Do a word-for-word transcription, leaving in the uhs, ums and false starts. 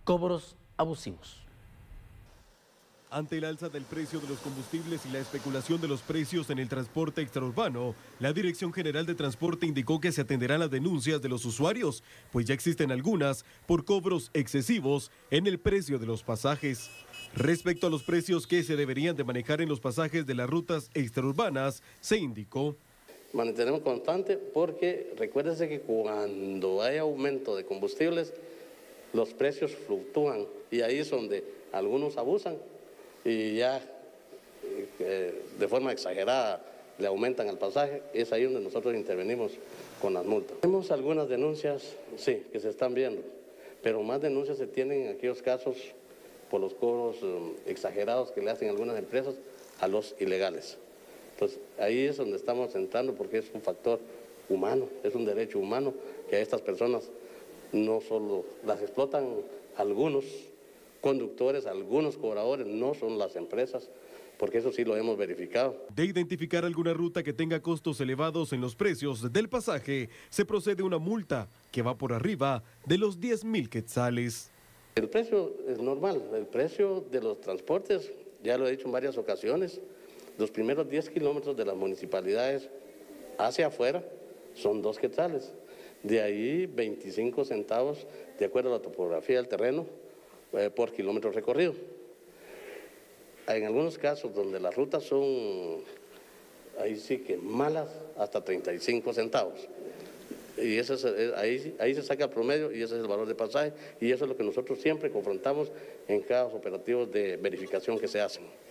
cobros abusivos. Ante el alza del precio de los combustibles y la especulación de los precios en el transporte extraurbano, la Dirección General de Transporte indicó que se atenderán las denuncias de los usuarios, pues ya existen algunas por cobros excesivos en el precio de los pasajes. Respecto a los precios que se deberían de manejar en los pasajes de las rutas extraurbanas, se indicó: mantenemos constante porque recuérdense que cuando hay aumento de combustibles, los precios fluctúan y ahí es donde algunos abusan y ya eh, de forma exagerada le aumentan el pasaje. Es ahí donde nosotros intervenimos con las multas. Tenemos algunas denuncias, sí, que se están viendo, pero más denuncias se tienen en aquellos casos por los cobros um, exagerados que le hacen algunas empresas a los ilegales. Entonces, ahí es donde estamos entrando porque es un factor humano, es un derecho humano que a estas personas no solo las explotan algunos conductores, algunos cobradores, no son las empresas, porque eso sí lo hemos verificado. De identificar alguna ruta que tenga costos elevados en los precios del pasaje, se procede a una multa que va por arriba de los diez mil quetzales. El precio es normal, el precio de los transportes, ya lo he dicho en varias ocasiones, los primeros diez kilómetros de las municipalidades hacia afuera son dos quetzales. De ahí veinticinco centavos, de acuerdo a la topografía del terreno, eh, por kilómetro recorrido. En algunos casos donde las rutas son, ahí sí que malas, hasta treinta y cinco centavos. Y ese es, ahí, ahí se saca el promedio y ese es el valor de pasaje y eso es lo que nosotros siempre confrontamos en cada operativo de verificación que se hacen.